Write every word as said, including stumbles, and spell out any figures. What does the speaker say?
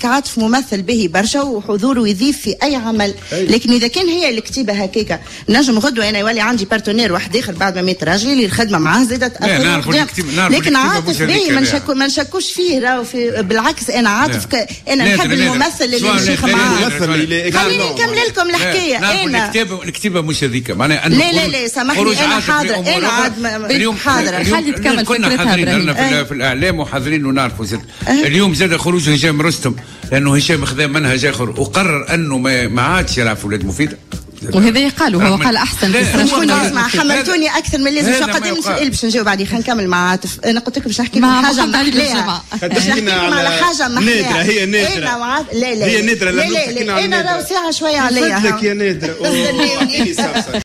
عاطف ممثل به برشا وحضوره يضيف في اي عمل، لكن اذا كان هي الكتيبه هكاكا نجم غدوه انا يولي عندي بارتنير واحد اخر بعد ما مات راجلي اللي الخدمه معاه زادت تاثر. لكن عاطف باهي ما نشكو ما نشكوش فيه راهو في بالعكس انا عاطف ك... انا نحب الممثل اللي نشيخ معاه. خليني نكمل لكم الحكايه. انا الكتيبه الكتيبه مش هذيك معناها لا لا لا سامحني انا حاضر انا عاد اليوم حاضر خلي تكمل فكرتها في, في الاعلام وحاضرين ونعرفوا زاد اليوم زاد خروج هشام رستم لانه هشام خذا منهج اخر وقرر انه ما عادش يلعب في ولاد مفيده، وهذا يقالوا هو قال احسن. اسمع حملتوني اكثر من اللازم. شو قدم سؤال باش نجاوب عليه. خلينا نكمل مع عاطف. انا قلت لكم باش نحكي لكم حاجه محلاها، باش نحكي لكم على حاجه محلاها. هي نادره لا لا هي نادره. لا لا انا راهو ساعه شويه عليا. فضلك يا نادره.